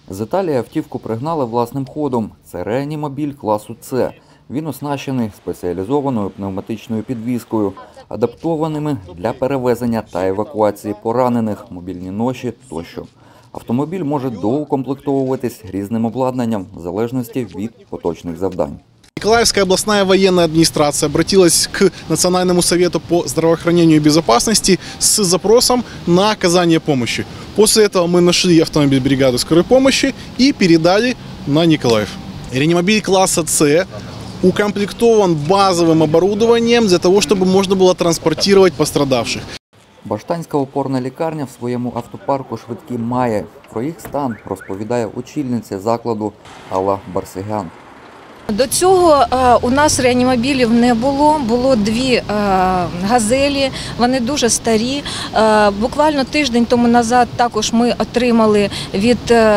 З Італії автівку пригнали власним ходом. Це реанімобіль класу С. Він оснащений спеціалізованою пневматичною підвіскою, адаптованими для перевезення та евакуації поранених, мобільні ноші тощо. Автомобіль може доукомплектовуватись різним обладнанням в залежності від поточних завдань. Николаевская областная военная администрация обратилась к Национальному совету по здравоохранению и безопасности с запросом на оказание помощи. После этого мы нашли автомобиль бригады скорой помощи и передали на Николаев. Реанимобиль класса С укомплектован базовым оборудованием для того, чтобы можно было транспортировать пострадавших. Баштанська опорна лікарня в своєму автопарку швидкі має. Про їх стан розповідає очільниця закладу Алла Барсигян. До цього у нас реанімобілів не було. Було дві «Газелі», вони дуже старі. Буквально тиждень тому назад також ми отримали від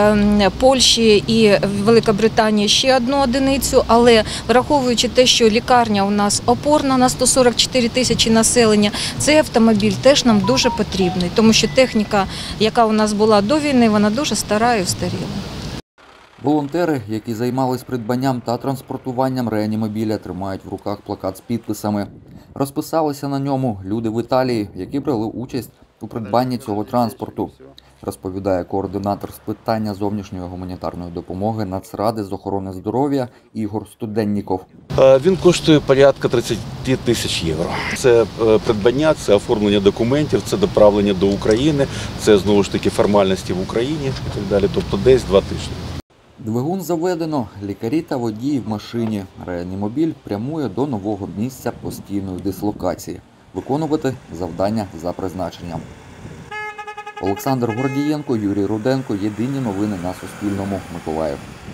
Польщі і Великобританії ще одну одиницю, але враховуючи те, що лікарня у нас опорна на 144 тисячі населення, цей автомобіль теж нам дуже потрібний, тому що техніка, яка у нас була до війни, вона дуже стара і устаріла. Волонтери, які займались придбанням та транспортуванням реанімобіля, тримають в руках плакат з підписами. Розписалися на ньому люди в Італії, які брали участь у придбанні цього транспорту, розповідає координатор з питання зовнішньої гуманітарної допомоги Нацради з охорони здоров'я Ігор Студенніков. Він коштує порядка 30 тисяч євро. Це придбання, це оформлення документів, це доправлення до України, це знову ж таки формальності в Україні і так далі, тобто десь 2 тижні. Двигун заведено, лікарі та водії в машині. Реанімобіль прямує до нового місця постійної дислокації. Виконувати завдання за призначенням. Олександр Гордієнко, Юрій Руденко. Єдині новини на Суспільному. Миколаїв.